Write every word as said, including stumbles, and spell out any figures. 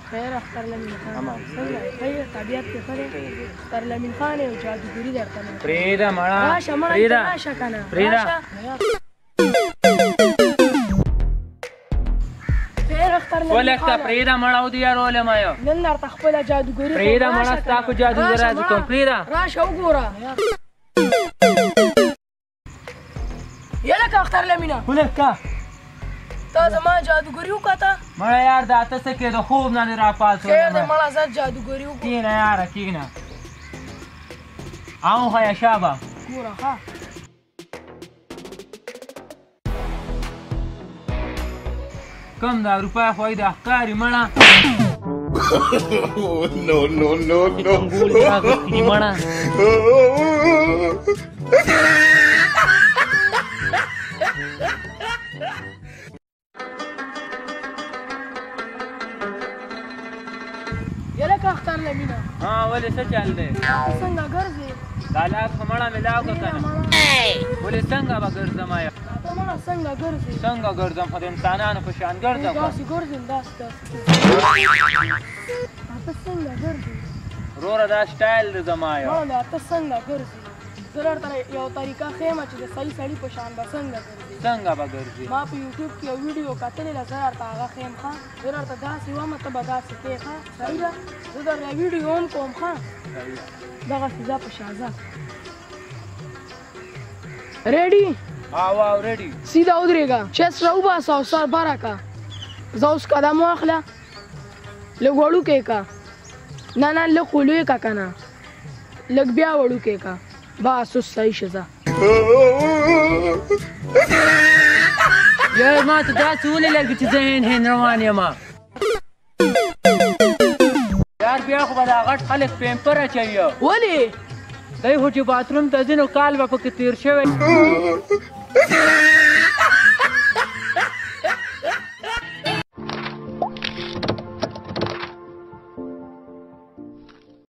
خیر اختر لمین خان څنګه خیر طبیعت کې ښه دی اختر لمین خان یو جادوګري درته نه پرېږده مړه راشه مړه پرېږده راشه که نه پرېږده خیر اختر لمین ولکته پرېږده مړه ودیارولم یو نن درته خپله جادوګري پرېږده مړه ستا خو جادوګري راځي کوم پرېږده راشه وګوره یا لکه اختر لمینه ولکه تا زما جادوګري وکته مړه یار دا ته څه کې د خوب نه دې راپاڅولم خیر دی مړه زه جادوګري وکړو کښېنه یاره کښېنه او ښه شابه ګوره ښه کم دا روپۍ خوی د ښکاري مړه No, no, no, no. مړه یا لکه اختر لمینه ها ولې څه چل دی څنګه ګرځې دا لاس خو مړه مې لاو که که نه ولې څنګه به ګرځم یا ته مړه څنګه ګرځې څنګه ګرځم خو د انسانانو په شان ګرځم داسې ګرځم داسې داسې ته څنګه ګرځې وروره دا سټایل دی زما یو مړه دا ته څنګه ګرځې زه درته یو طریقه ښیم چې د صحیح سړي په شان به څنګه ګرځې څنګه به ګرځې ما په یوټیوب کې یو ویډیو کتلې ده زه درته هغه ښیم ښه زه درته داسې وم ته به داسې کوې ښه صحیح ده زه درته ویډیو هم کوم ښه دغسې ځه په شا ځه ریډي او او ریډي سیده ودرېږه چست راوباسه او سر بره که زه اوس قدم واخله لږ وړوکی که نه نه لږ خو لوی که که نه لږ بیا وړوکی که بس اوس صحیح شه ځه یار ما ته داسې ولې لګي چې زه هین هین روان یم یار بیا خو به دا غټ خلک پیمپر اچوي ولې دی خو چې باتروم ته ځي نو کال به پکې تېر شوی